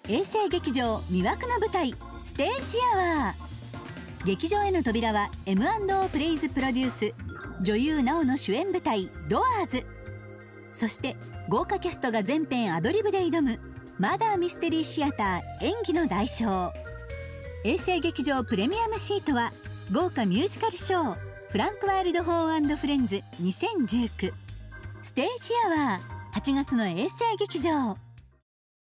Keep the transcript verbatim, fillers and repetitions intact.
衛星劇場魅惑の舞台ステージアワー。劇場への扉は エムアンドオー プレイズプロデュース、女優ナオの主演舞台ドアーズ。そして豪華キャストが全編アドリブで挑むマーダーミステリーシアター演技の代償。衛星劇場プレミアムシートは豪華ミュージカルショーフランクワイルドホーン&フレンズにせんじゅうきゅう、ステージアワーはちがつの衛星劇場。